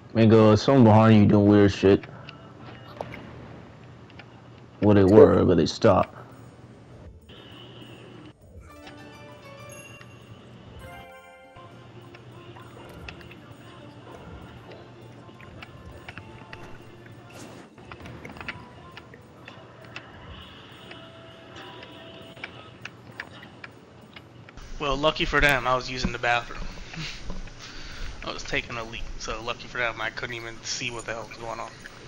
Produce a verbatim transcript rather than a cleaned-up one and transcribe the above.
Mingo, someone behind you doing weird shit. Well, they were, but they stopped. Well, lucky for them, I was using the bathroom. I was taking a leak, so lucky for them, I couldn't even see what the hell was going on.